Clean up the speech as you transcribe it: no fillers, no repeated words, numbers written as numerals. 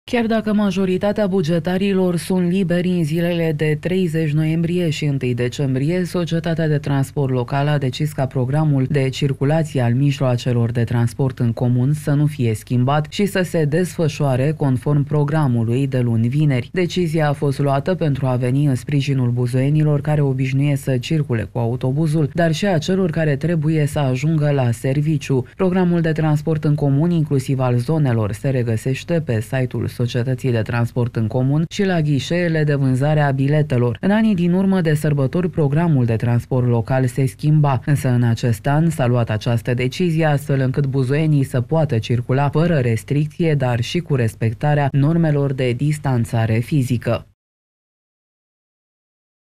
Chiar dacă majoritatea bugetarilor sunt liberi în zilele de 30 noiembrie și 1 decembrie, Societatea de Transport Local a decis ca programul de circulație al mijloacelor de transport în comun să nu fie schimbat și să se desfășoare conform programului de luni-vineri. Decizia a fost luată pentru a veni în sprijinul buzoienilor care obișnuiesc să circule cu autobuzul, dar și a celor care trebuie să ajungă la serviciu. Programul de transport în comun, inclusiv al zonelor, se regăsește pe site-ul Societății de Transport în Comun și la ghișeele de vânzare a biletelor. În anii din urmă de sărbători, programul de transport local se schimba, însă în acest an s-a luat această decizie astfel încât buzoienii să poată circula fără restricție, dar și cu respectarea normelor de distanțare fizică.